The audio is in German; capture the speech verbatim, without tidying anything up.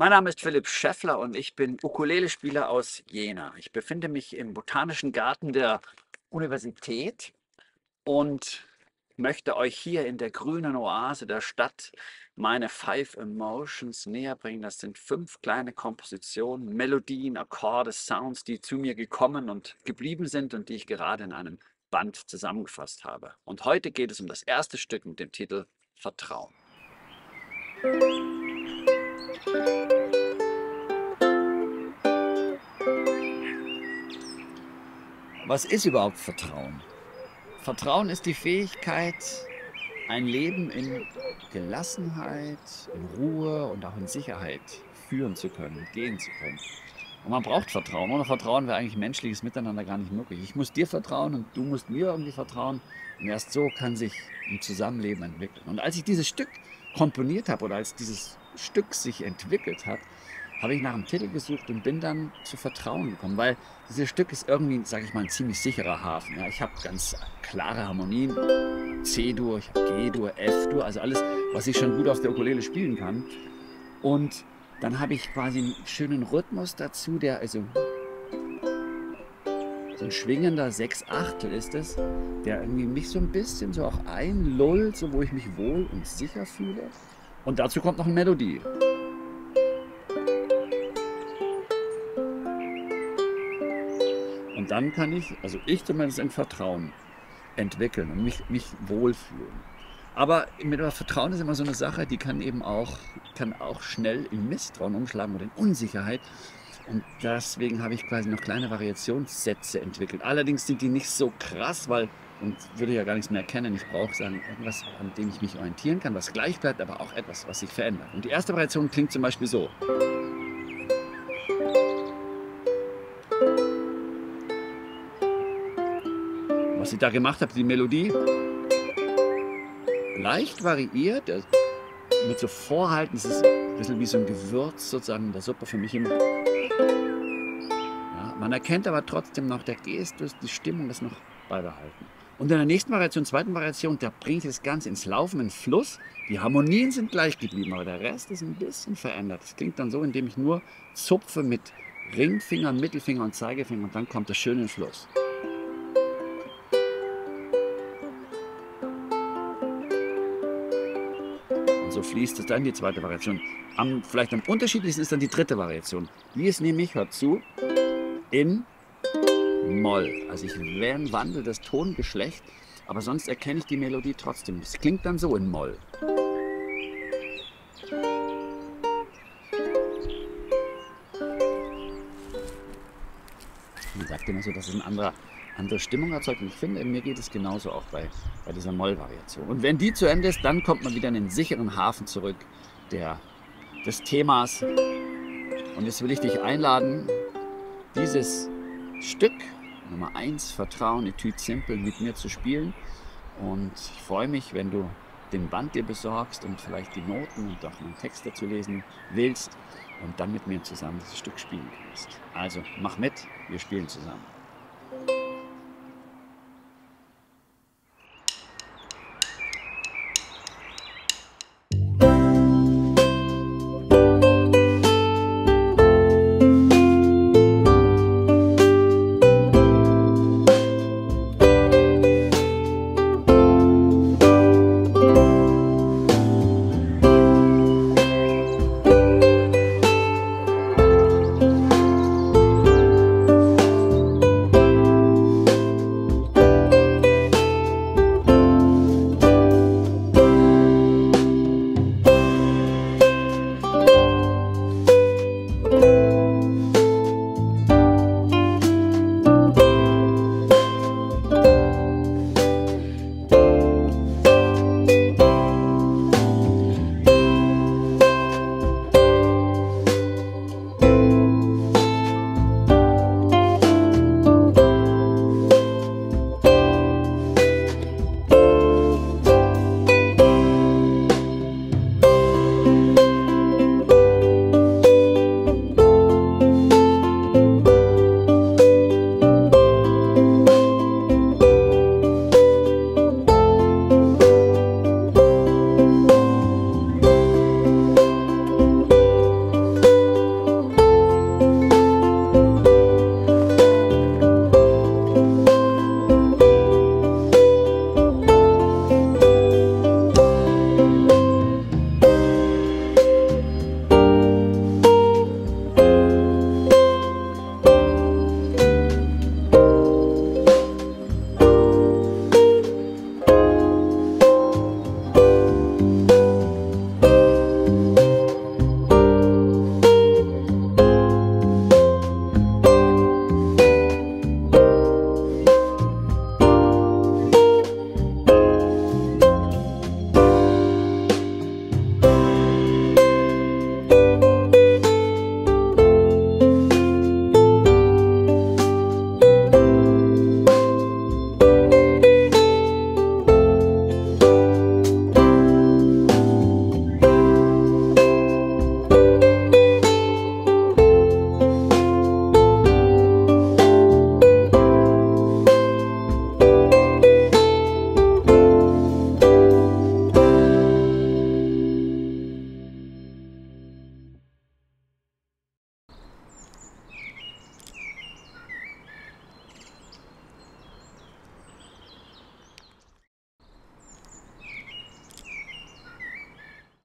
Mein Name ist Philipp Scheffler und ich bin Ukulelespieler aus Jena. Ich befinde mich im Botanischen Garten der Universität und möchte euch hier in der grünen Oase der Stadt meine Five Emotions näher bringen. Das sind fünf kleine Kompositionen, Melodien, Akkorde, Sounds, die zu mir gekommen und geblieben sind und die ich gerade in einem Band zusammengefasst habe. Und heute geht es um das erste Stück mit dem Titel Vertrauen. Was ist überhaupt Vertrauen? Vertrauen ist die Fähigkeit, ein Leben in Gelassenheit, in Ruhe und auch in Sicherheit führen zu können, gehen zu können. Und man braucht Vertrauen. Ohne Vertrauen wäre eigentlich menschliches Miteinander gar nicht möglich. Ich muss dir vertrauen und du musst mir irgendwie vertrauen. Und erst so kann sich ein Zusammenleben entwickeln. Und als ich dieses Stück komponiert habe oder als dieses Stück sich entwickelt hat, habe ich nach einem Titel gesucht und bin dann zu Vertrauen gekommen, weil dieses Stück ist irgendwie, sage ich mal, ein ziemlich sicherer Hafen. Ja, ich habe ganz klare Harmonien, C-Dur, ich habe G-Dur, F-Dur, also alles, was ich schon gut auf der Ukulele spielen kann. Und dann habe ich quasi einen schönen Rhythmus dazu, der also so ein schwingender Sechs-Achtel ist es, der irgendwie mich so ein bisschen so auch einlullt, so wo ich mich wohl und sicher fühle. Und dazu kommt noch eine Melodie. Und dann kann ich, also ich zumindest, ein Vertrauen entwickeln und mich, mich wohlfühlen. Aber mit dem Vertrauen ist immer so eine Sache, die kann eben auch, kann auch schnell in Misstrauen umschlagen oder in Unsicherheit. Und deswegen habe ich quasi noch kleine Variationssätze entwickelt. Allerdings sind die nicht so krass, weil, und würde ja gar nichts mehr erkennen, ich brauche sagen, irgendwas, an dem ich mich orientieren kann, was gleich bleibt, aber auch etwas, was sich verändert. Und die erste Variation klingt zum Beispiel so. Was ich da gemacht habe, die Melodie leicht variiert, mit so Vorhalten, es ist ein bisschen wie so ein Gewürz sozusagen in der Suppe für mich immer. Ja, man erkennt aber trotzdem noch der Gestus, die Stimmung ist noch beibehalten. Und in der nächsten Variation, zweiten Variation, da bringe ich das Ganze ins Laufen, in Fluss. Die Harmonien sind gleich geblieben, aber der Rest ist ein bisschen verändert. Das klingt dann so, indem ich nur zupfe mit Ringfinger, Mittelfinger und Zeigefinger und dann kommt das schön in Fluss. So fließt es dann in die zweite Variation. Am, vielleicht am unterschiedlichsten ist dann die dritte Variation. Die ist nämlich, hört zu, in Moll. Also ich wandle das Tongeschlecht, aber sonst erkenne ich die Melodie trotzdem. Es klingt dann so in Moll. Man sagt immer so, dass es ein anderer andere Stimmung erzeugt. Und ich finde, mir geht es genauso auch bei, bei dieser Moll-Variation. Und wenn die zu Ende ist, dann kommt man wieder in den sicheren Hafen zurück der, des Themas. Und jetzt will ich dich einladen, dieses Stück Nummer eins, Vertrauen, Etude Simple, mit mir zu spielen. Und ich freue mich, wenn du den Band dir besorgst und vielleicht die Noten und auch einen Text dazu lesen willst und dann mit mir zusammen dieses Stück spielen kannst. Also mach mit, wir spielen zusammen.